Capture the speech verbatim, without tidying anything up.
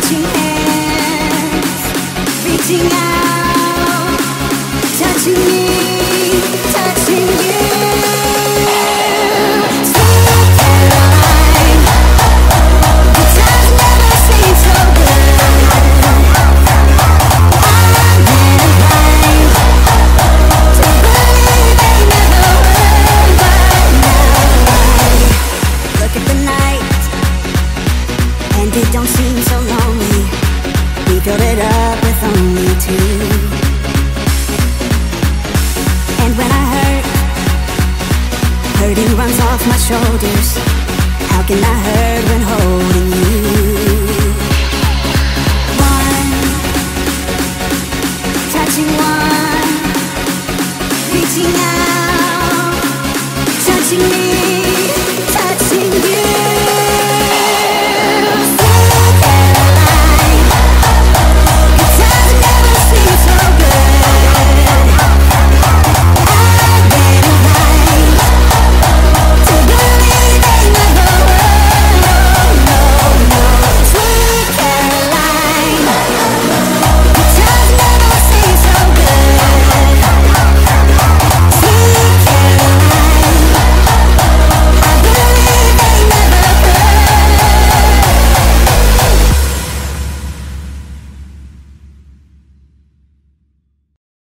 touching hands, reaching out, touching me, touching you. Sweet Caroline, the times never seem so good. I'm inclined to believe they never would, but now I look at the night and it don't seem so lonely. We filled it up with only two. And when I hurt, hurting runs off my shoulders. How can I hurt when holding